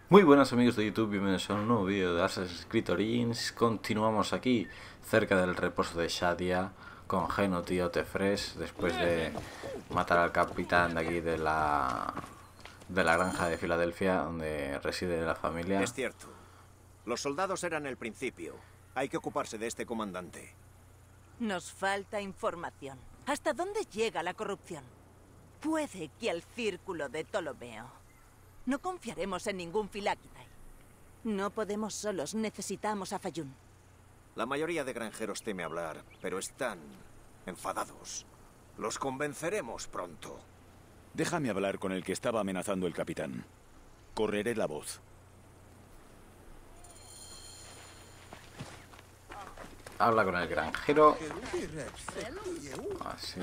Muy buenas amigos de YouTube, bienvenidos a un nuevo vídeo de Assassin's Creed Origins. Continuamos aquí, cerca del reposo de Shadia, con Genut y Otefres, después de matar al capitán de aquí de la granja de Filadelfia, donde reside la familia. Es cierto. Los soldados eran el principio. Hay que ocuparse de este comandante. Nos falta información. ¿Hasta dónde llega la corrupción? Puede que al círculo de Ptolomeo. No confiaremos en ningún Filáquidae. No podemos solos, necesitamos a Fayún. La mayoría de granjeros teme hablar, pero están enfadados. Los convenceremos pronto. Déjame hablar con el que estaba amenazando el capitán. Correré la voz. Habla con el granjero. Así.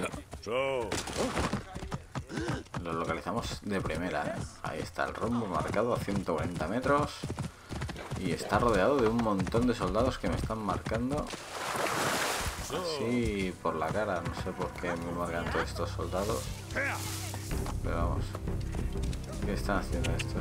Lo localizamos de primera, ¿eh? Ahí está el rombo marcado a 140 metros. Y está rodeado de un montón de soldados que me están marcando así por la cara. No sé por qué me marcan todos estos soldados. Pero vamos. ¿Qué están haciendo estos?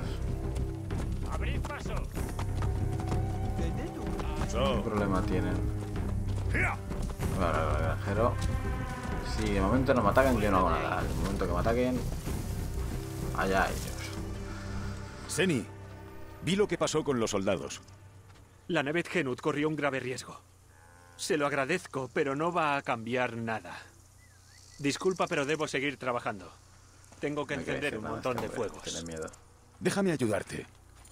¿Qué problema tienen? Bueno, el granjero. Si de momento no me atacan, yo no hago nada. En el momento que me ataquen, allá ellos. Seni, vi lo que pasó con los soldados. La nave Genut corrió un grave riesgo. Se lo agradezco, pero no va a cambiar nada. Disculpa, pero debo seguir trabajando. Tengo que encender un montón de fuegos. Tiene miedo. Déjame ayudarte.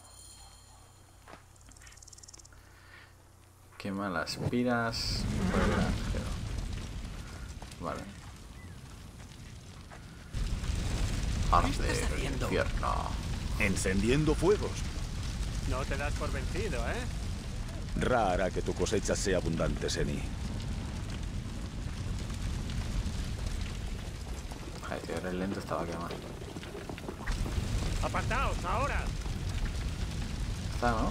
Quema las piras por el granjero. Vale. Arde el infierno. Encendiendo fuegos. No te das por vencido, ¿eh? Ra hará que tu cosecha sea abundante, Seni. Ay, tío, el lento estaba quemado. ¡Apartaos, ahora! Está, ¿no?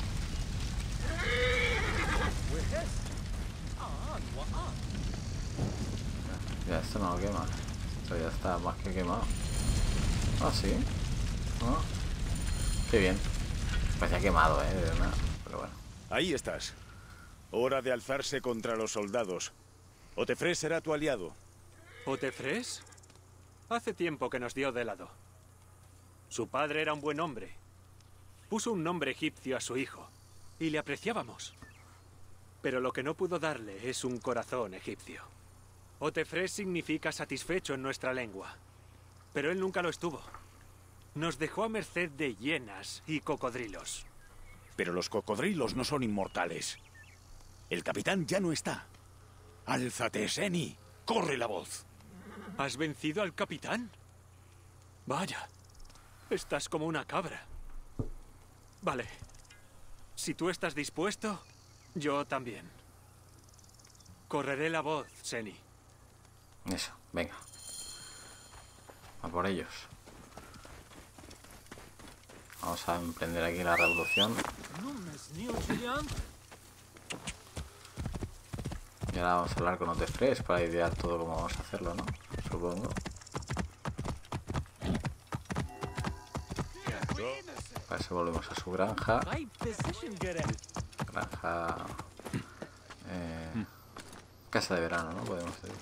Ya, esto no lo quema. Esto ya está más que quemado. Ah, sí. ¿No? Qué bien. Parecía quemado, de verdad. Pero bueno. Ahí estás. Hora de alzarse contra los soldados. Otefres será tu aliado. ¿Otefres? Hace tiempo que nos dio de lado. Su padre era un buen hombre. Puso un nombre egipcio a su hijo. Y le apreciábamos. Pero lo que no pudo darle es un corazón egipcio. Otefres significa satisfecho en nuestra lengua. Pero él nunca lo estuvo. Nos dejó a merced de hienas y cocodrilos. Pero los cocodrilos no son inmortales. El capitán ya no está. ¡Álzate, Seni! ¡Corre la voz! ¿Has vencido al capitán? Vaya, estás como una cabra. Vale. Si tú estás dispuesto, yo también. Correré la voz, Seni. Eso, venga. A por ellos. Vamos a emprender aquí la revolución. Y ahora vamos a hablar con Otefres para idear todo cómo vamos a hacerlo, ¿no? Supongo. Para eso volvemos a su granja. Granja... casa de verano, ¿no? Podemos decir.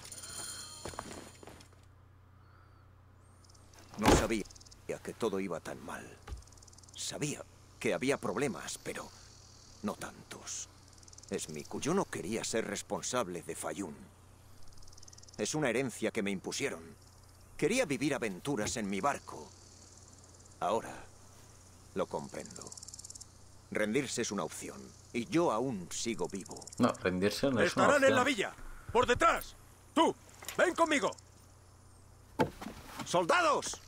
No sabía que todo iba tan mal. Sabía que había problemas, pero no tantos. Es mi culpa. Yo no quería ser responsable de Fayún. Es una herencia que me impusieron. Quería vivir aventuras en mi barco. Ahora lo comprendo. Rendirse es una opción. Y yo aún sigo vivo. No, rendirse no es una ¡Estarán en opción. la villa! ¡Por detrás! ¡Tú! ¡Ven conmigo! ¡Soldados!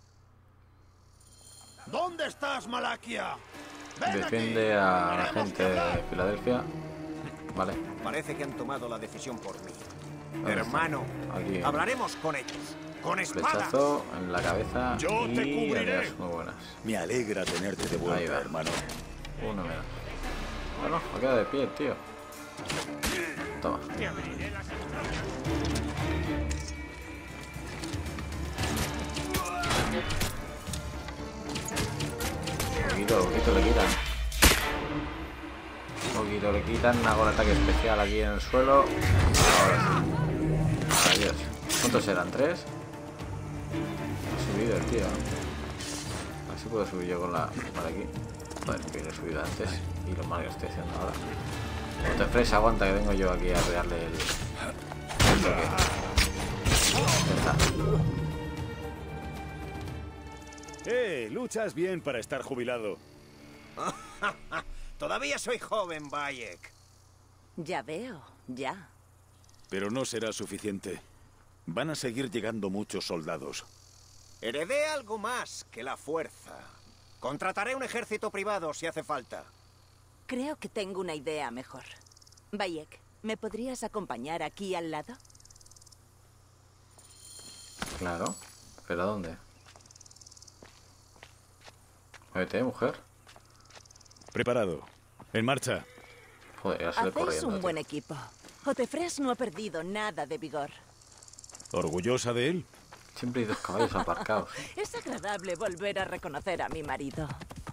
¿Dónde estás, Malaquia? ¡Ven Defiende aquí! a la gente de Filadelfia. Vale. Parece que han tomado la decisión por mí. ¿Dónde Hermano, está? Aquí. hablaremos con ellos. ¡Con espadas! Flechazo en la cabeza. Yo te y cubriré. adiós, muy buenas. Me alegra tenerte de Ahí vuelta, va. hermano. Uno menos. Bueno, me queda de pie, tío. Toma. Poquito le quitan. Poquito le quitan. Hago el ataque especial aquí en el suelo. Ahora sí. Adiós. ¿Cuántos eran? ¿3? He subido el tío. Así puedo subir yo con la... Por aquí. Joder, que lo he subido antes. Y lo mal que estoy haciendo ahora. Otefres, aguanta que vengo yo aquí a pegarle el toque. Ya está. Luchas bien para estar jubilado. Todavía soy joven, Bayek. Ya veo, ya. Pero no será suficiente. Van a seguir llegando muchos soldados. Heredé algo más que la fuerza. Contrataré un ejército privado si hace falta. Creo que tengo una idea mejor. Bayek, ¿me podrías acompañar aquí al lado? Claro. ¿Pero a dónde? Muévete, mujer. Preparado. En marcha. Joder, ya sale Hacéis corriendo. un Tío. buen equipo. Otefres no ha perdido nada de vigor. ¿Orgullosa de él? Siempre hay 2 caballos aparcados. Es agradable volver a reconocer a mi marido.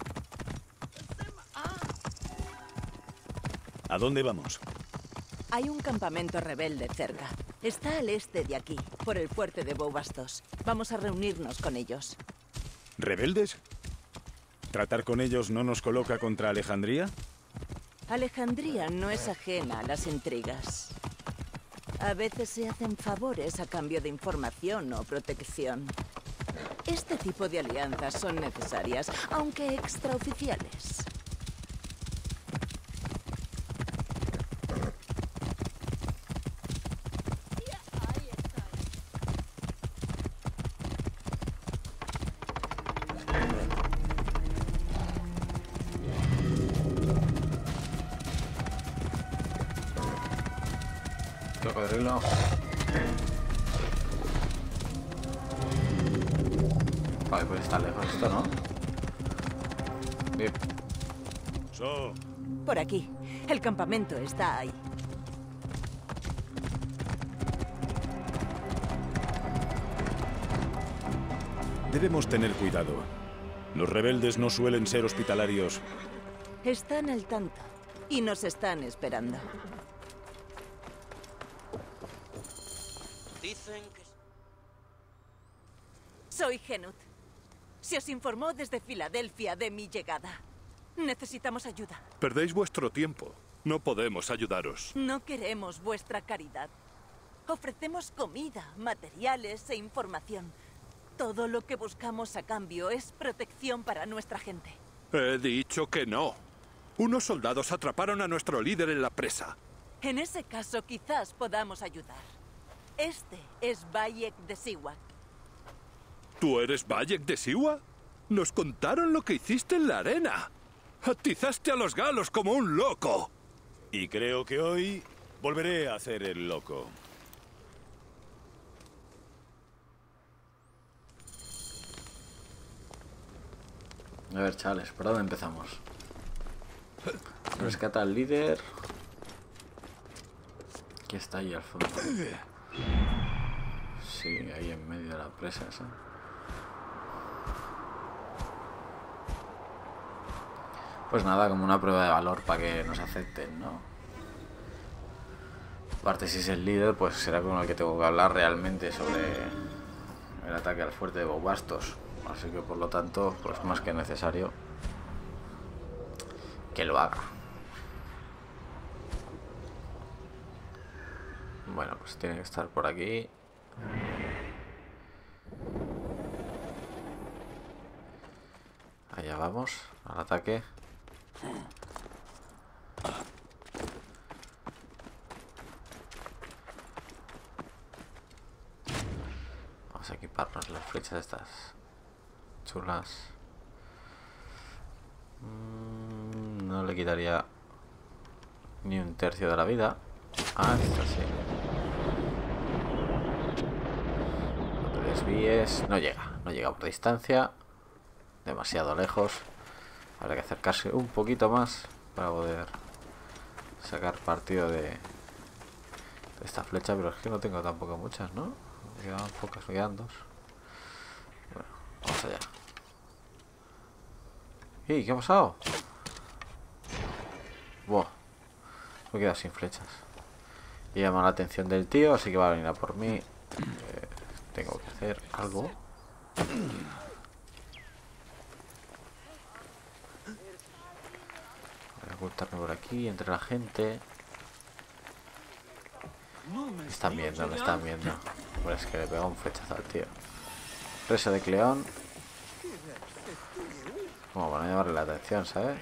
¿A dónde vamos? Hay un campamento rebelde cerca. Está al este de aquí, por el fuerte de Boubastos. Vamos a reunirnos con ellos. ¿Rebeldes? ¿Tratar con ellos no nos coloca contra Alejandría? Alejandría no es ajena a las intrigas. A veces se hacen favores a cambio de información o protección. Este tipo de alianzas son necesarias, aunque extraoficiales. Cocodrilo. Vale, pues está lejos esto, ¿no? Bien. Por aquí. El campamento está ahí. Debemos tener cuidado. Los rebeldes no suelen ser hospitalarios. Están al tanto. Y nos están esperando. Dicen que... Soy Genut. Se os informó desde Filadelfia de mi llegada. Necesitamos ayuda. Perdéis vuestro tiempo. No podemos ayudaros. No queremos vuestra caridad. Ofrecemos comida, materiales e información. Todo lo que buscamos a cambio es protección para nuestra gente. He dicho que no. Unos soldados atraparon a nuestro líder en la presa. En ese caso, quizás podamos ayudar. Este es Bayek de Siwak. ¿Tú eres Bayek de Siwa? Nos contaron lo que hiciste en la arena. Atizaste a los galos como un loco. Y creo que hoy volveré a hacer el loco. A ver, chavales, ¿por dónde empezamos? Rescata al líder. ¿Qué está ahí al fondo? Sí, ahí en medio de la presa esa. Pues nada, como una prueba de valor para que nos acepten, ¿no? Aparte, si es el líder, pues será con el que tengo que hablar realmente sobre el ataque al fuerte de Boubastos. Así que por lo tanto, pues más que necesario que lo haga. Bueno, pues tiene que estar por aquí. Allá vamos, al ataque. Vamos a equiparnos las flechas estas chulas. No le quitaría ni un tercio de la vida. Ah, esta sí. No te desvíes. No llega por distancia. Demasiado lejos. Habrá que acercarse un poquito más para poder sacar partido de esta flecha, pero es que no tengo tampoco muchas, ¿no? Me quedan pocas, me quedan 2. Bueno, vamos allá. ¿Qué ha pasado? Buah. Me he quedado sin flechas. Y llama la atención del tío, así que va a venir a por mí. Tengo que hacer algo. Voy a ocultarme por aquí, entre la gente. Me están viendo, me están viendo. Bueno, es que le pego un flechazo al tío. Presa de Cleón. Como para no llamarle la atención, ¿sabes?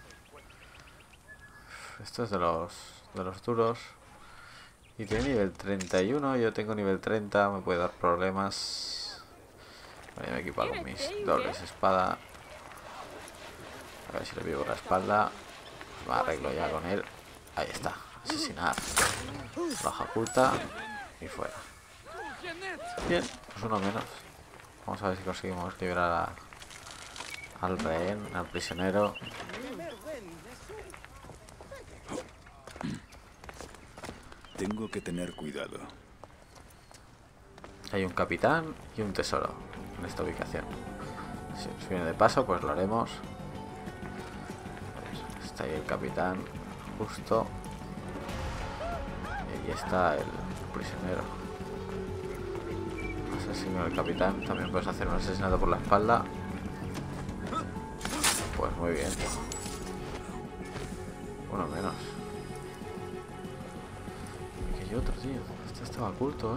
Esto es de los duros. Y tiene nivel 31, yo tengo nivel 30, me puede dar problemas. Voy a equipar con mis dobles espada. A ver si le vivo la espalda. Me arreglo ya con él. Ahí está, asesinar. Baja oculta y fuera. Bien, pues uno menos. Vamos a ver si conseguimos liberar al rehén, al prisionero. Tengo que tener cuidado. Hay un capitán y un tesoro en esta ubicación. Si nos viene de paso, pues lo haremos. Está ahí el capitán, justo. Y ahí está el prisionero. Asesino al capitán. También puedes hacer un asesinato por la espalda. Pues muy bien. Uno menos. Que hay otro, tío. Este estaba oculto,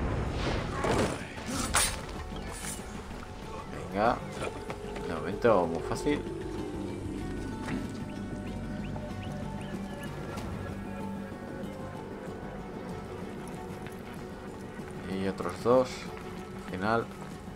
Venga. De momento muy fácil. Y otros dos. Al final.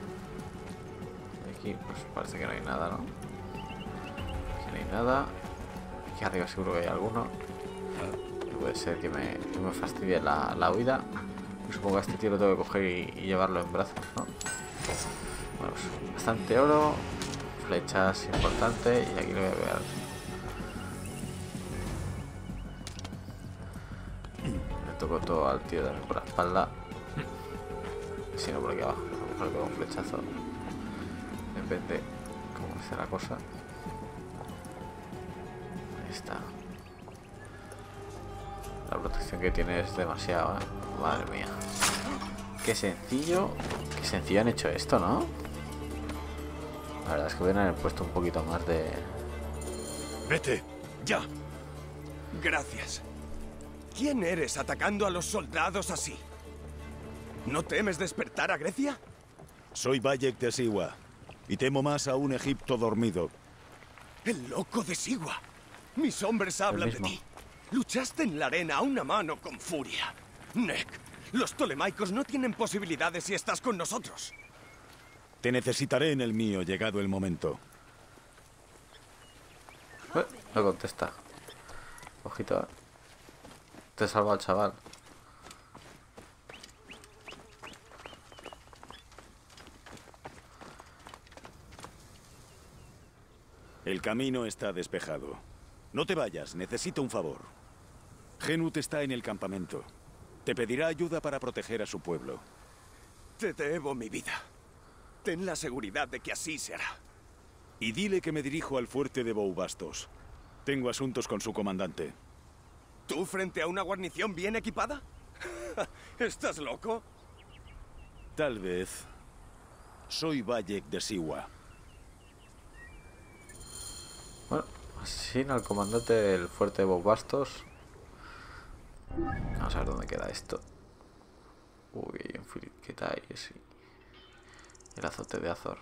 Aquí pues parece que no hay nada, ¿no? Aquí no hay nada. Aquí arriba seguro que hay alguno. Puede ser que me fastidie la huida. Y supongo que a este tío lo tengo que coger y llevarlo en brazos, ¿no? Bueno, pues bastante oro. Flechas importante. Y aquí lo voy a ver. Le toco todo al tío también por la espalda. Si no por aquí abajo. A lo mejor le pego un flechazo. Depende cómo sea la cosa. Ahí está. La protección que tiene es demasiado, Madre mía. Qué sencillo han hecho esto, ¿no? La verdad es que hubieran puesto un poquito más de... Vete, ya. Gracias. ¿Quién eres atacando a los soldados así? ¿No temes despertar a Grecia? Soy Bayek de Siwa, y temo más a un Egipto dormido. El loco de Siwa. Mis hombres hablan de ti. Luchaste en la arena a una mano con furia. Nek, los tolemaicos no tienen posibilidades si estás con nosotros. Te necesitaré en el mío, llegado el momento. No contesta. Ojito, Te salva al chaval. El camino está despejado. No te vayas, necesito un favor. Genut está en el campamento. Te pedirá ayuda para proteger a su pueblo. Te debo mi vida. Ten la seguridad de que así se hará. Y dile que me dirijo al fuerte de Boubastos. Tengo asuntos con su comandante. ¿Tú frente a una guarnición bien equipada? ¿Estás loco? Tal vez. Soy Bayek de Siwa. Bueno, asesina al comandante del fuerte de Boubastos. Vamos a ver dónde queda esto. Uy, en Filiqueta y sí. El azote de Azor.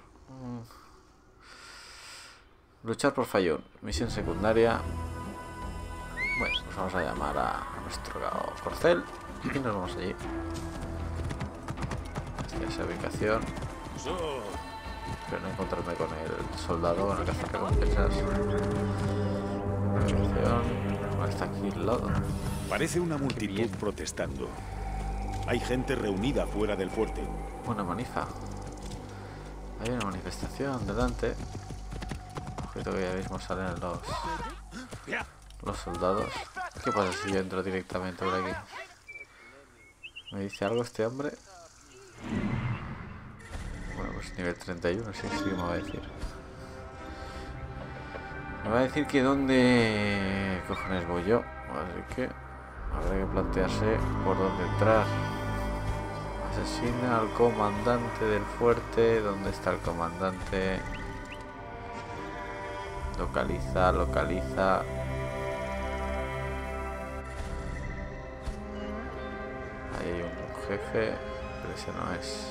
Luchar por Fayún. Misión secundaria. Bueno, pues vamos a llamar a nuestro corcel y nos vamos allí. Hasta esa ubicación. Pero no encontrarme con el soldado con el que hace recompensas. Está aquí al lado. Parece una multitud protestando. Hay gente reunida fuera del fuerte. Una manifa. Hay una manifestación delante. Ojito que ya mismo salen los soldados. ¿Qué pasa si yo entro directamente por aquí? ¿Me dice algo este hombre? Bueno, pues nivel 31, sí me va a decir. Me va a decir que dónde cojones voy yo. Así que habrá que plantearse por dónde entrar. Asesina al comandante del fuerte. ¿Dónde está el comandante? Localiza, localiza. Ahí hay un jefe, pero ese no es.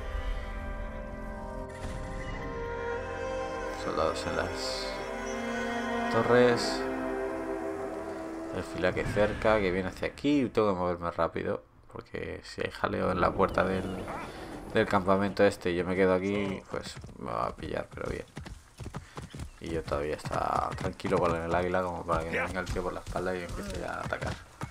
Soldados en las torres. El filaque cerca, que viene hacia aquí. Tengo que moverme rápido, porque si hay jaleo en la puerta del campamento este y yo me quedo aquí, pues me va a pillar, pero bien. Y yo todavía está tranquilo con el águila, como para que me venga el tío por la espalda y empiece ya a atacar.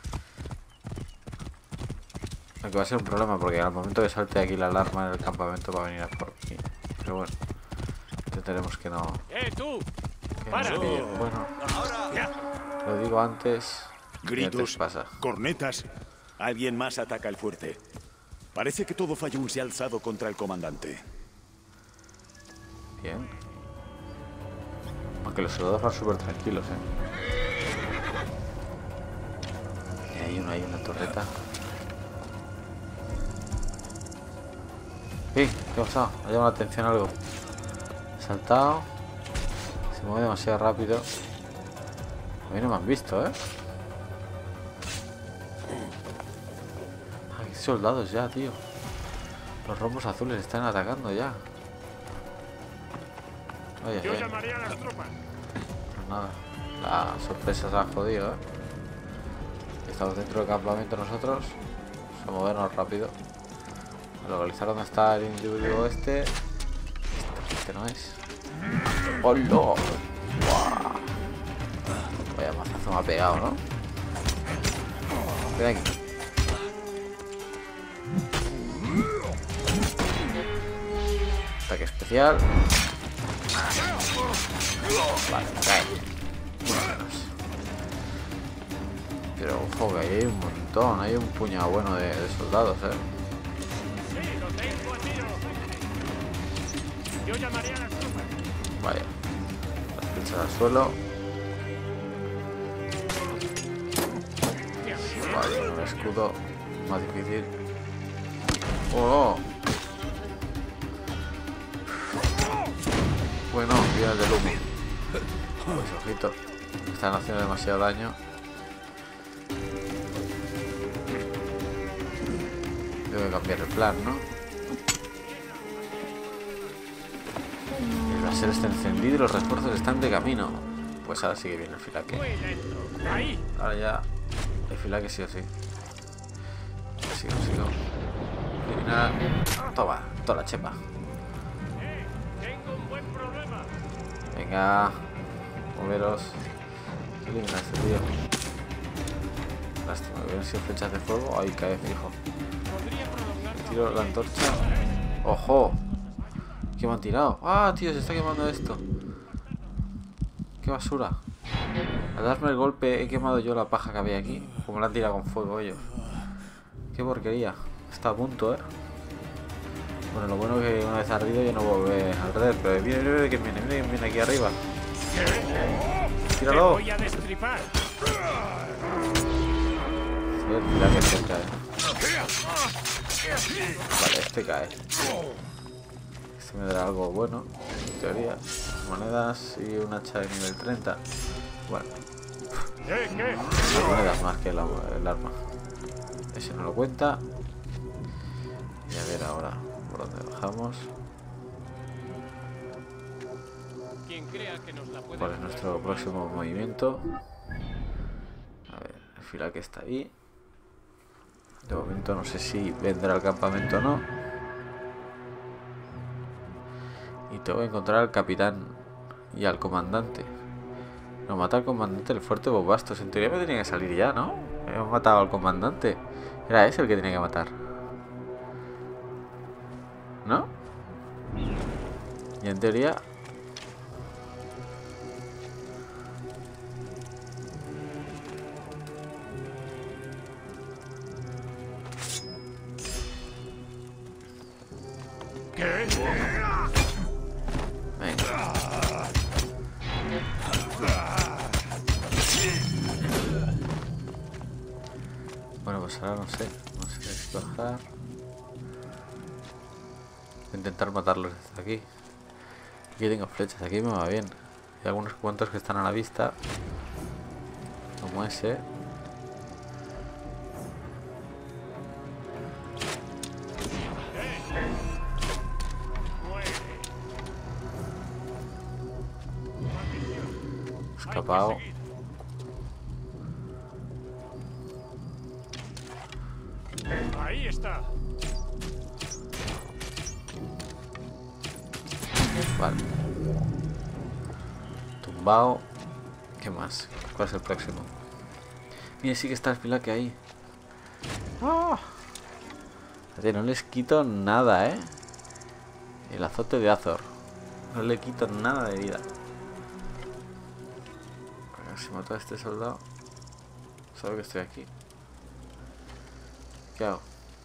Aunque va a ser un problema, porque al momento que salte aquí la alarma en el campamento va a venir a por mí. Pero bueno, intentaremos que no. ¡Tú! Que ¡Para! no pillen. Bueno, lo digo antes. Gritos, pasa. cornetas. Alguien más ataca el fuerte. Parece que todo Fayún se ha alzado contra el comandante. Bien. Aunque los soldados van súper tranquilos, Y hay una torreta. ¿Qué ha pasado? Me ha llamado la atención algo. He saltado. Se mueve demasiado rápido. A mí no me han visto, Hay soldados ya, tío. Los rombos azules están atacando ya. Oye, Yo llamaría a las tropas. Pues nada, la sorpresa se ha jodido, Estamos dentro del campamento nosotros. Vamos a movernos rápido. A localizar dónde está el individuo este. Este no es. ¡Hola! ¡Wow! Vaya mazazo me ha pegado, ¿no? Ven aquí. Ataque especial. Vale, cae. Pero ojo que ahí hay un montón, hay un puñado bueno de soldados, Sí, lo tengo a tiro. Yo llamaría a las tropas. Vaya. Las flechas al suelo. Vale, un escudo más difícil. ¡Oh! Bueno, viene del humo. Pues ojito, están haciendo demasiado daño. Tengo que cambiar el plan, ¿no? El láser está encendido y los refuerzos están de camino. Pues ahora sí que viene el filaque. Ahí. Ahora ya el filaque sí o sí. Sigo. Eliminar. Toma, toda la chepa. Tengo un buen problema. Venga, moveros. Elimina a este tío. Lástima, hubieran sido flechas de fuego. Ahí cae fijo. Tiro la antorcha. ¡Ojo! ¿Qué me han tirado? ¡Ah, tío! Se está quemando esto. ¡Qué basura! Al darme el golpe he quemado yo la paja que había aquí. Como la han tirado con fuego ellos. ¡Qué porquería! Está a punto, Bueno, lo bueno es que una vez ardido ya no volveré a arder. Pero mira que viene aquí arriba. ¡Tíralo! Voy a destripar. Mira que se cae. Vale, este cae. Este me dará algo bueno, en teoría. Monedas y un hacha de nivel 30. Bueno. Las monedas más que el arma. Ese no lo cuenta. Y a ver ahora por dónde bajamos. ¿Cuál es nuestro próximo movimiento? A ver, el filaque está ahí. De momento no sé si vendrá al campamento o no. Y tengo que encontrar al capitán y al comandante. No, mata al comandante del fuerte Bobastos. En teoría me tenía que salir ya, ¿no? Hemos matado al comandante. Era ese el que tenía que matar, ¿no? Y en teoría... ¿Qué? Venga. Pues ahora no sé qué escoger. Voy a intentar matarlos desde aquí. Aquí tengo flechas, aquí me va bien. Hay algunos cuantos que están a la vista, como ese. Escapado. Ahí está. Vale. Tumbado. ¿Qué más? ¿Cuál es el próximo? Mira, sí que está el Filaque ahí. ¡Oh! No les quito nada, ¿eh? El azote de Azor. No le quito nada de vida. A ver si mato a este soldado. Sabe que estoy aquí. ¿Qué hago?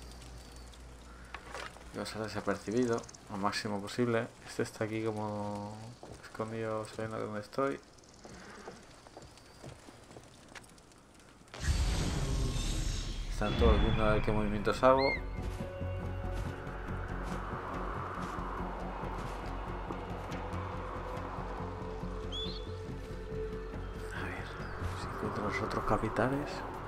Voy a pasar desapercibido lo máximo posible. Este está aquí como escondido sabiendo de dónde estoy. Están todos viendo a ver qué movimientos hago. A ver si encuentro los otros capitanes.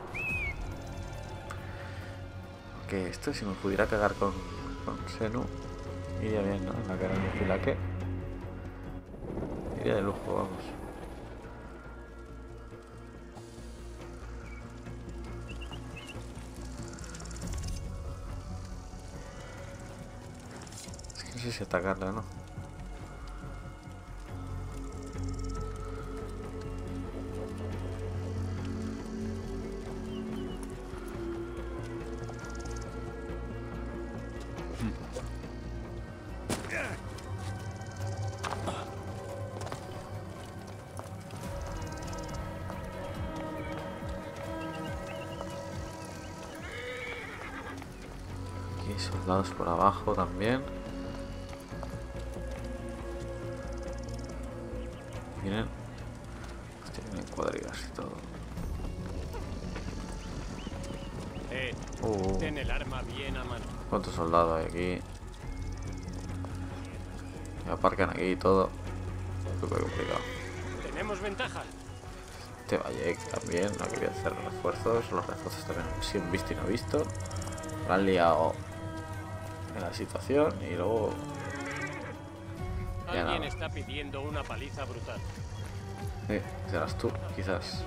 Que esto, si me pudiera cagar con Senu, iría bien, ¿no? En la cara de Filaque. Iría de lujo, vamos. Es que no sé si atacarle o no. Aquí soldados por abajo también. Miren. Hostia, vienen cuadrigas y todo. Ten el arma bien a mano. ¿Cuántos soldados hay aquí? Me aparcan aquí y todo. Súper complicado. Tenemos ventaja. Este Bayek también, no quería hacer refuerzos. Los refuerzos también han sido visto y no visto. Lo han liado en la situación y luego... ya Alguien nada. está pidiendo una paliza brutal. Serás tú, quizás.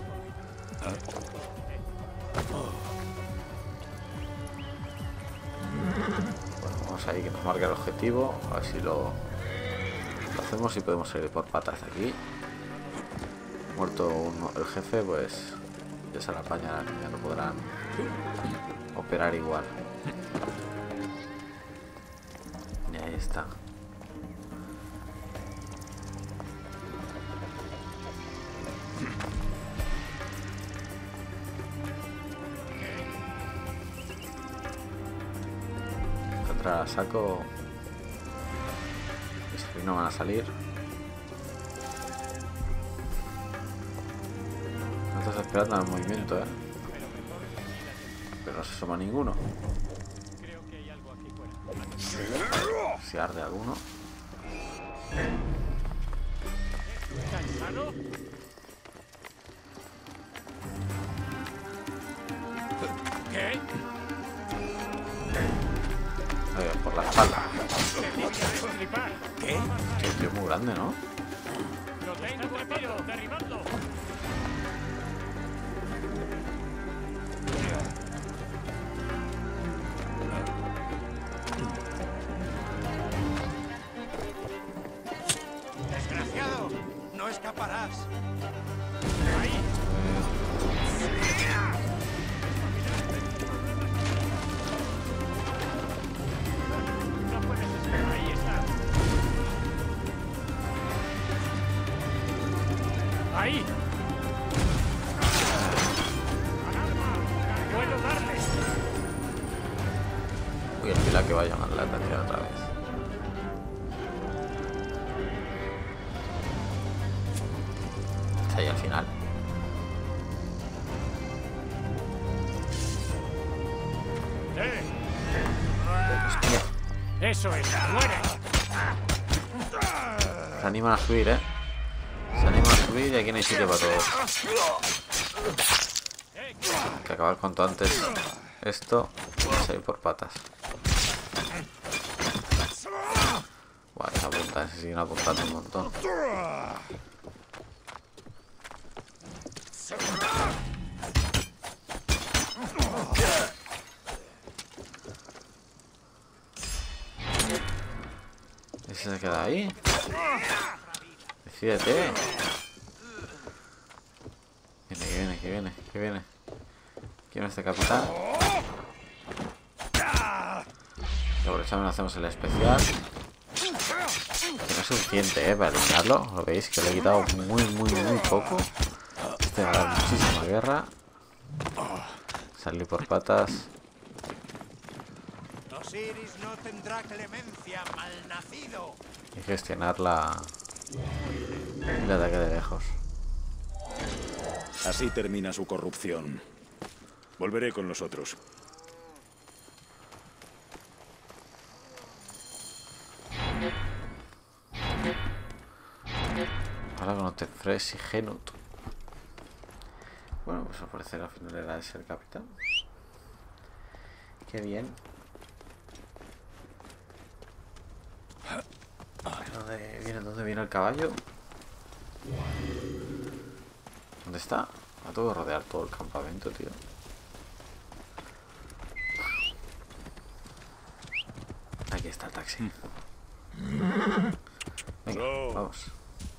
Bueno, vamos ahí que nos marque el objetivo. A ver si lo hacemos y podemos salir por patas de aquí. Muerto el jefe, pues ya se la apañarán, ya no podrán operar igual. Y ahí está. Contra saco. Si no van a salir. No estás esperando al movimiento, pero no se asoma ninguno. Creo que hay algo aquí fuera. Si arde alguno. ¿Cansado? ¿Qué? Oye, por la espalda. ¿Qué? Sí, es muy grande, ¿no? ¡Lo tengo atrapado! ¡Derribadlo! ¡Desgraciado! ¡No escaparás! ¡Ahí! No puedes escapar. Ahí está. ¡Ahí! ¡Alarma! ¡Puedo darle! Uy, el Filaque va a llamar la atención otra vez. Está ahí al final. Eso es, muere. Se animan a subir, ¿eh? Se animan a subir y aquí no hay sitio para todos. Hay que acabar cuanto antes esto y salir por patas. Vale, se apuntan, se siguen apuntando un montón. ¿Ese se queda ahí? Decídete. Que viene. ¿Quién es este capitán? Y aprovechamos y hacemos el especial. Que no es suficiente, para eliminarlo. Lo veis que le he quitado muy poco. Este va a dar muchísima guerra. Salir por patas. Osiris no tendrá clemencia, malnacido. Y gestionar el ataque de lejos. Así termina su corrupción. Volveré con los otros. Ahora con Otefres y Genut. Bueno, pues al parecer al final era ese el capitán. Qué bien. ¿Dónde viene el caballo? ¿Dónde está? Va a todo rodear todo el campamento, tío. Aquí está el taxi. Venga, vamos.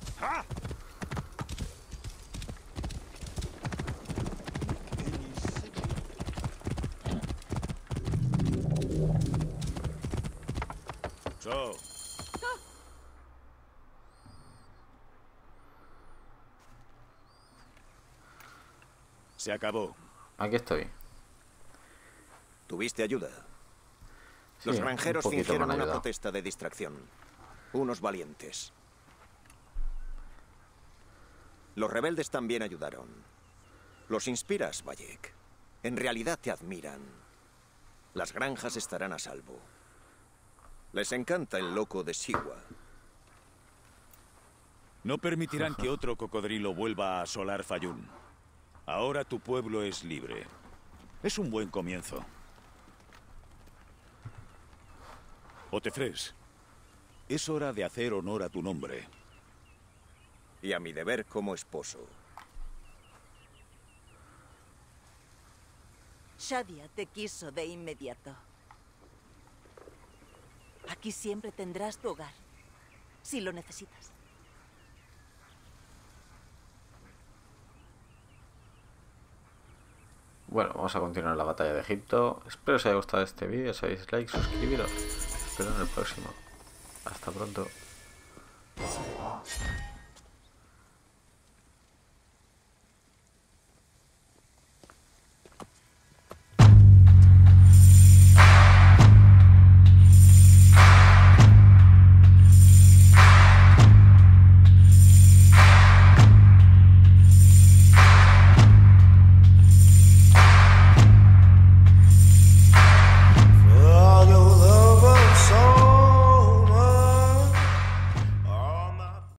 Se acabó. Aquí estoy. ¿Tuviste ayuda? Sí, Los granjeros un poquito fingieron me han una ayudado. protesta de distracción. Unos valientes. Los rebeldes también ayudaron. Los inspiras, Bayek. En realidad te admiran. Las granjas estarán a salvo. Les encanta el loco de Siwa. No permitirán que otro cocodrilo vuelva a asolar Fayún. Ahora tu pueblo es libre. Es un buen comienzo. Otefres, es hora de hacer honor a tu nombre. Y a mi deber como esposo. Shadia te quiso de inmediato. Aquí siempre tendrás tu hogar, si lo necesitas. Bueno, vamos a continuar la batalla de Egipto. Espero os haya gustado este vídeo. Si habéis like, suscribiros. Espero en el próximo. Hasta pronto.